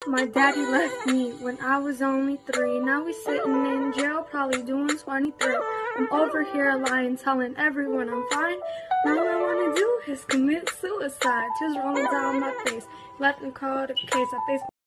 My daddy left me when I was only 3. Now he's sitting in jail, probably doing 23. I'm over here lying, telling everyone I'm fine. All I want to do is commit suicide. Tears rolling down my face. Let them call the case. I face